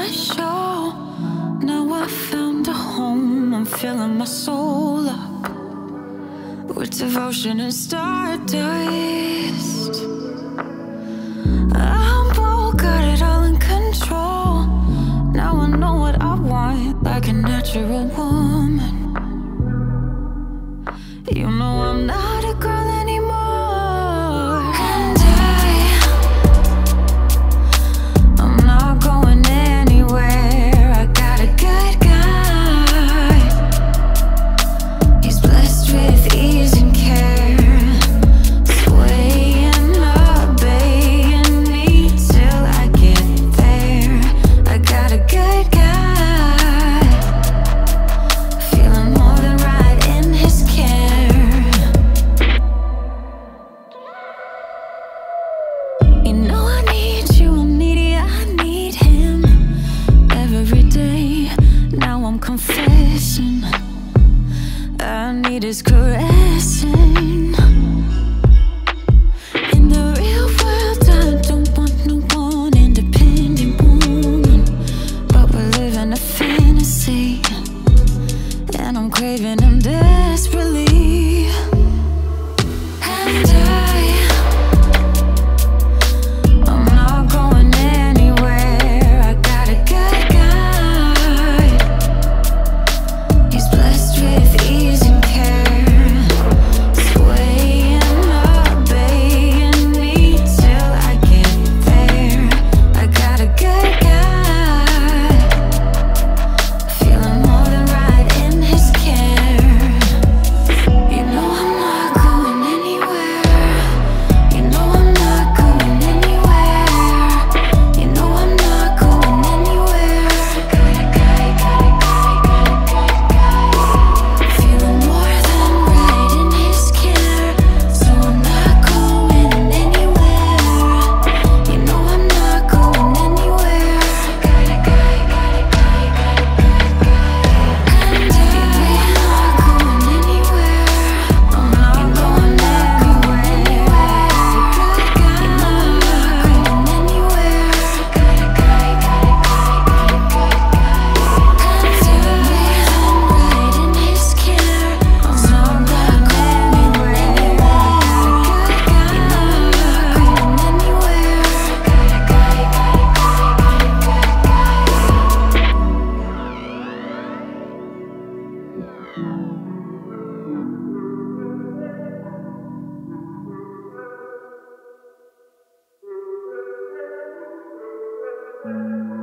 my show. Now I found a home, I'm filling my soul up with devotion and stardust. I'm bold, got it all in control. Now I know what I want, like a natural woman. You know I'm not a girl anymore. And I'm not going anywhere. I got a good guy. He's blessed with ease and care, swaying, obeying me till I get there. I got a good guy, feeling more than right in his care. You know I need you, I'm needy, I need him every day. Now I'm confessing, I need his caressing. In the real world, I don't want no one independent woman, but we're living a fantasy, and I'm craving him desperately. And I'm not going anywhere. I got a good guy. He's blessed with ease and care, swaying, obeying me till I get there. I got a good guy, feeling more than right in his care. You know I'm not going anywhere. You know I'm not going anywhere. You know I'm not going anywhere. Got a guy, feeling more than right in his care. So I'm not going anywhere. You know I'm not going anywhere. Got a guy, and I'm not going anywhere. I'm not going anywhere. You know I'm not going anywhere. Got a guy, feeling more than right in his care. I'm not going anywhere. You know I'm not going anywhere. Got a guy.